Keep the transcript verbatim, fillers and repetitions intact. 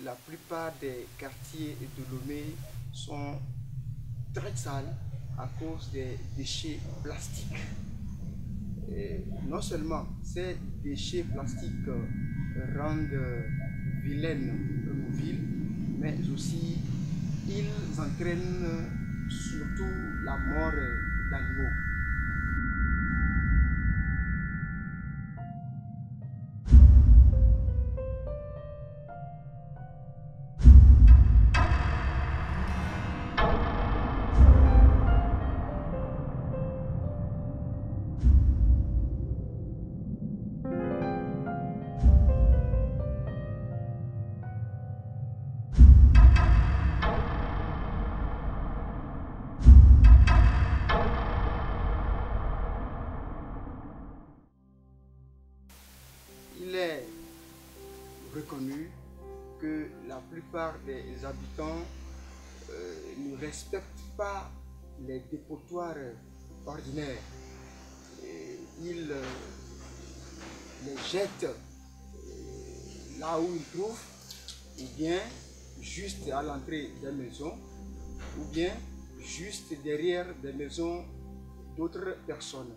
la plupart des quartiers de Lomé sont très sales à cause des déchets plastiques. Et non seulement ces déchets plastiques rendent vilaines nos villes, mais aussi ils entraînent surtout la mort d'animaux. Il est reconnu que la plupart des habitants euh, ne respectent pas les dépotoirs ordinaires. Et ils euh, les jettent euh, là où ils trouvent, ou bien juste à l'entrée des maisons, ou bien juste derrière des maisons d'autres personnes.